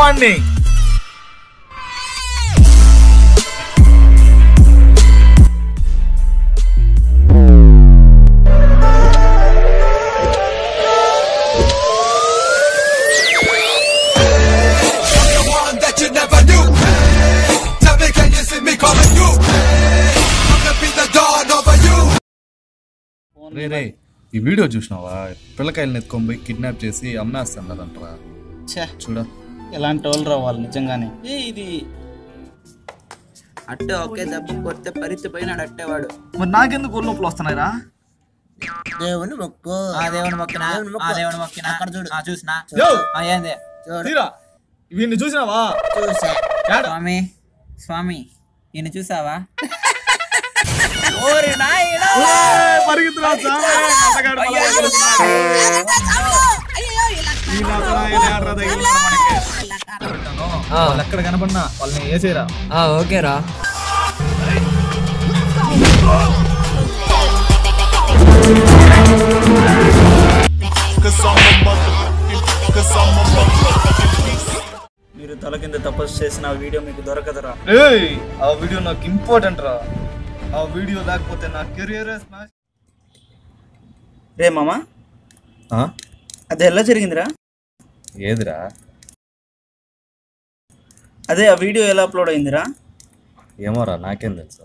వాడిని. రే ఈ వీడియో చూసినావా? పిల్లకాయలను ఎత్తుకొని పోయి కిడ్నాప్ చేసి అమ్మేస్తారంటరా. చూడ ఎలాంటి వాళ్ళు రావాలి నిజంగానే. ఇది అట్టే ఒకే దెబ్బ కొడితే పరిచిపోయినాడు అట్టేవాడు. మరి నాకెందుకు ఒళ్ళు నొప్పులు వస్తున్నాయిరా? దేవుని మొక్కు. దేవుని మొక్కినా దేవుని మొక్కినా అక్కడ చూడు. చూసినా ఏంది వీడిని చూసినావా? చూసా. స్వామి స్వామి ఈయన చూసావా? ఎక్కడ కనపడినా వాళ్ళని వేసేరా. ఓకేరా. మీరు తల కింద తపస్సు చేసిన వీడియో మీకు దొరకదురా. ఆ వీడియో నాకు ఇంపార్టెంట్ రా. ఆ వీడియో లేకపోతే నా కెరీర్ రే మామా, అది ఎలా జరిగిందిరా? ఏదిరా? అదే ఆ వీడియో ఎలా అప్లోడ్ అయిందిరా? ఏమోరా, నాకేం తెలుసు.